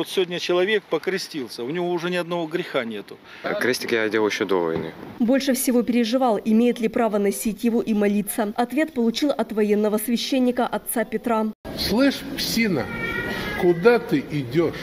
Вот сегодня человек покрестился, у него уже ни одного греха нету. Крестик я одел еще до войны. Больше всего переживал, имеет ли право носить его и молиться. Ответ получил от военного священника отца Петра. Слышь, псина, куда ты идешь?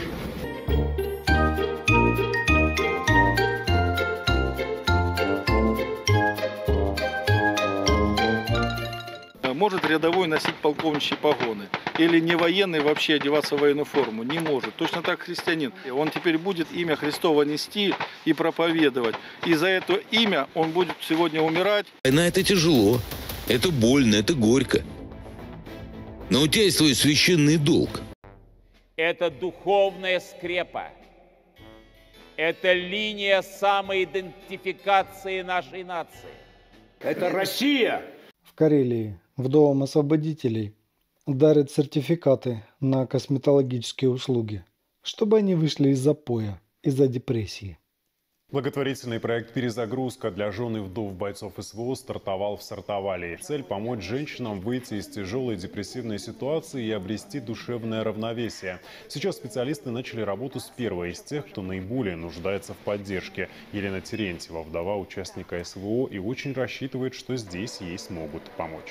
Может рядовой носить полковничьи погоны? Или не военный вообще одеваться в военную форму? Не может. Точно так христианин. Он теперь будет имя Христово нести и проповедовать. И за это имя он будет сегодня умирать. Война — это тяжело, это больно, это горько. Но у тебя есть свой священный долг. Это духовная скрепа. Это линия самоидентификации нашей нации. Это Россия! В Карелии вдовам освободителей дарят сертификаты на косметологические услуги, чтобы они вышли из запоя, из-за депрессии. Благотворительный проект «Перезагрузка» для жен и вдов бойцов СВО стартовал в Сартовалии. Цель – помочь женщинам выйти из тяжелой депрессивной ситуации и обрести душевное равновесие. Сейчас специалисты начали работу с первой из тех, кто наиболее нуждается в поддержке. Елена Терентьева, вдова участника СВО, и очень рассчитывает, что здесь ей смогут помочь.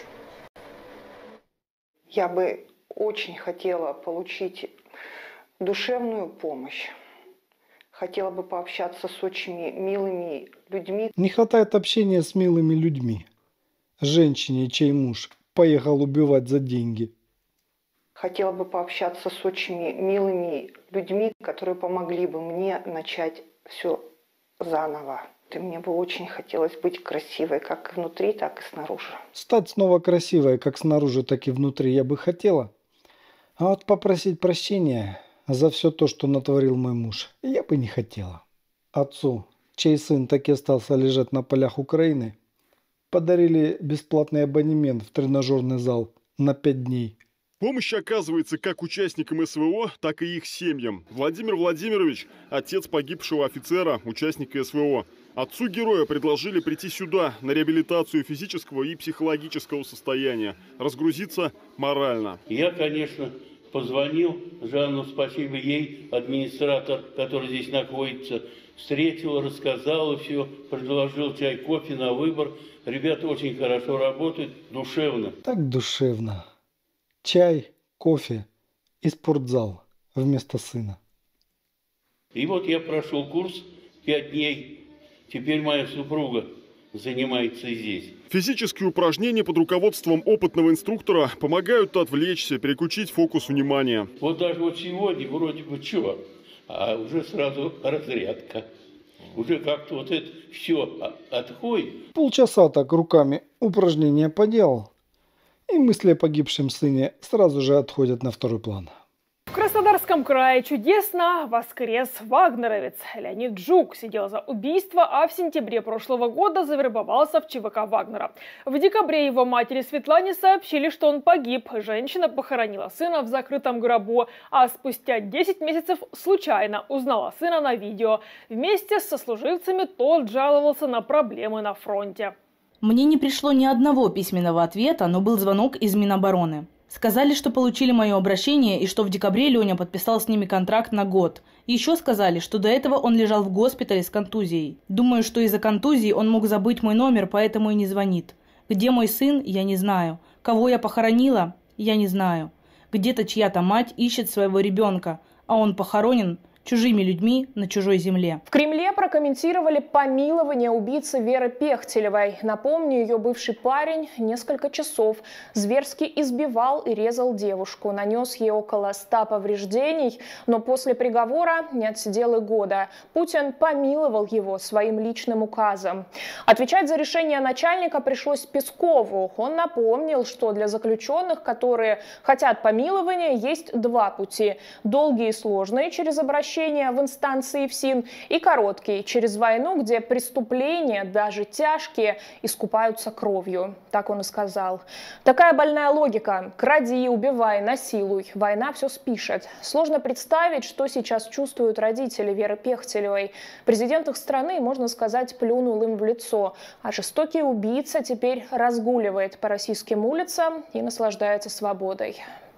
Я бы очень хотела получить душевную помощь. Хотела бы пообщаться с очень милыми людьми. Не хватает общения с милыми людьми. Женщине, чей муж поехал убивать за деньги. Хотела бы пообщаться с очень милыми людьми, которые помогли бы мне начать все заново. И мне бы очень хотелось быть красивой, как внутри, так и снаружи. Стать снова красивой, как снаружи, так и внутри, я бы хотела. А вот попросить прощения за все то, что натворил мой муж, я бы не хотела. Отцу, чей сын так и остался лежать на полях Украины, подарили бесплатный абонемент в тренажерный зал на 5 дней. Помощь оказывается как участникам СВО, так и их семьям. Владимир Владимирович – отец погибшего офицера, участника СВО. Отцу героя предложили прийти сюда на реабилитацию физического и психологического состояния, разгрузиться морально. Я, конечно, позвонил Жанну, спасибо ей, администратор, который здесь находится, встретил, рассказал все, предложил чай, кофе на выбор. Ребята очень хорошо работают, душевно. Так душевно. Чай, кофе и спортзал вместо сына. И вот я прошел курс 5 дней. Теперь моя супруга занимается здесь. Физические упражнения под руководством опытного инструктора помогают отвлечься, переключить фокус внимания. Вот даже вот сегодня вроде бы что, а уже сразу разрядка. Уже как-то вот это все отходит. Полчаса так руками упражнения поделал, и мысли о погибшем сыне сразу же отходят на второй план. В Краснодарском крае чудесно воскрес вагнеровец. Леонид Жук сидел за убийство, а в сентябре прошлого года завербовался в ЧВК Вагнера. В декабре его матери Светлане сообщили, что он погиб. Женщина похоронила сына в закрытом гробу, а спустя 10 месяцев случайно узнала сына на видео. Вместе с сослуживцами тот жаловался на проблемы на фронте. Мне не пришло ни одного письменного ответа, но был звонок из Минобороны. Сказали, что получили мое обращение и что в декабре Леня подписал с ними контракт на год. Еще сказали, что до этого он лежал в госпитале с контузией. Думаю, что из-за контузии он мог забыть мой номер, поэтому и не звонит. Где мой сын, я не знаю. Кого я похоронила, я не знаю. Где-то чья-то мать ищет своего ребенка, а он похоронен чужими людьми на чужой земле. В Кремле прокомментировали помилование убийцы Веры Пехтелевой. Напомню, ее бывший парень несколько часов зверски избивал и резал девушку. Нанес ей около 100 повреждений, но после приговора не отсидел и года. Путин помиловал его своим личным указом. Отвечать за решение начальника пришлось Пескову. Он напомнил, что для заключенных, которые хотят помилования, есть два пути. Долгие и сложные через обращение в инстанции ФСИН и короткий через войну, где преступления, даже тяжкие, искупаются кровью. Так он и сказал. Такая больная логика. Кради, убивай, насилуй. Война все спишет. Сложно представить, что сейчас чувствуют родители Веры Пехтелевой. Президент их страны, можно сказать, плюнул им в лицо. А жестокий убийца теперь разгуливает по российским улицам и наслаждается свободой.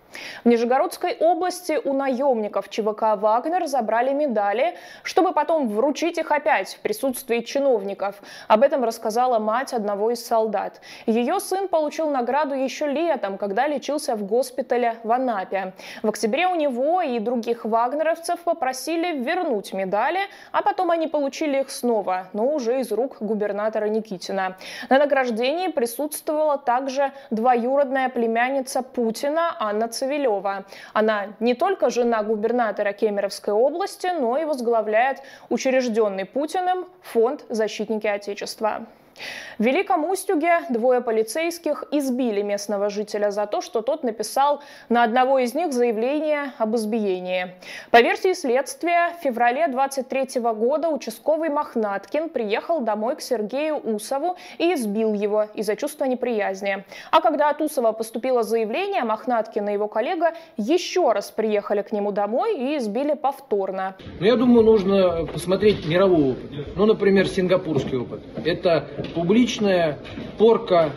В Нижегородской области у наемников ЧВК «Вагнер» забрали медали, чтобы потом вручить их опять в присутствии чиновников. Об этом рассказала мать одного из солдат. Ее сын получил награду еще летом, когда лечился в госпитале в Анапе. В октябре у него и других вагнеровцев попросили вернуть медали, а потом они получили их снова, но уже из рук губернатора Никитина. На награждении присутствовала также двоюродная племянница Путина Анна Цивилева. Она не только жена губернатора Кемеровской области, но и возглавляет учрежденный Путиным фонд «Защитники Отечества». В Великом Устюге двое полицейских избили местного жителя за то, что тот написал на одного из них заявление об избиении. По версии следствия, в феврале 23 года участковый Мохнаткин приехал домой к Сергею Усову и избил его из-за чувства неприязни. А когда от Усова поступило заявление, Мохнаткин и его коллега еще раз приехали к нему домой и избили повторно. Я думаю, нужно посмотреть мировой опыт. Ну, например, сингапурский опыт. Это публичная порка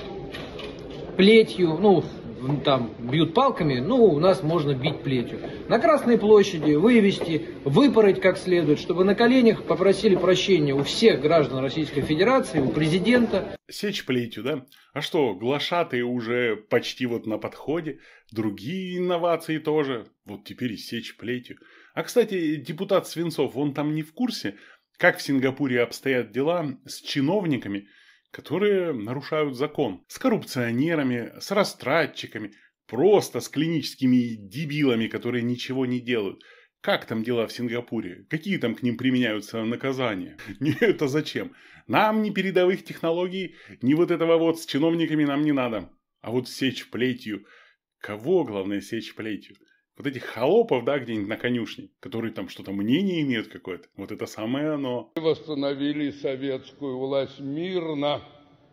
плетью, ну, там бьют палками, ну, у нас можно бить плетью. На Красной площади вывести, выпороть как следует, чтобы на коленях попросили прощения у всех граждан Российской Федерации, у президента. Сечь плетью, да? А что, глашатые уже почти вот на подходе, другие инновации тоже, вот теперь и сечь плетью. А, кстати, депутат Свинцов, он там не в курсе, как в Сингапуре обстоят дела с чиновниками, которые нарушают закон, с коррупционерами, с растратчиками, просто с клиническими дебилами, которые ничего не делают. Как там дела в Сингапуре? Какие там к ним применяются наказания? Не это зачем? Нам ни передовых технологий, ни вот этого вот с чиновниками нам не надо. А вот сечь плетью. Кого, главное, сечь плетью? Вот этих холопов, да, где-нибудь на конюшне, которые там что-то мнение имеют какое-то. Вот это самое оно. Восстановили советскую власть мирно.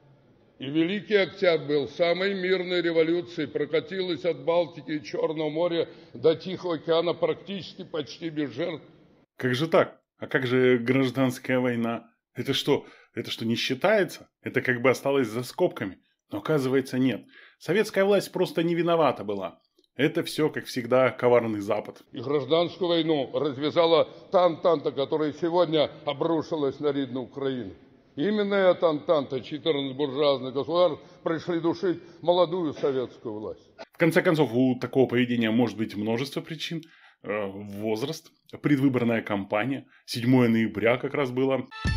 И Великий Октябрь был самой мирной революцией. Прокатилась от Балтики и Черного моря до Тихого океана практически почти без жертв. Как же так? А как же гражданская война? Это что не считается? Это как бы осталось за скобками. Но оказывается нет. Советская власть просто не виновата была. Это все, как всегда, коварный Запад. И гражданскую войну развязала та Антанта, которая сегодня обрушилась на родную Украину. Именно эта Антанта, 14 буржуазных государств, пришли душить молодую советскую власть. В конце концов, у такого поведения может быть множество причин. Возраст, предвыборная кампания, 7 ноября как раз было.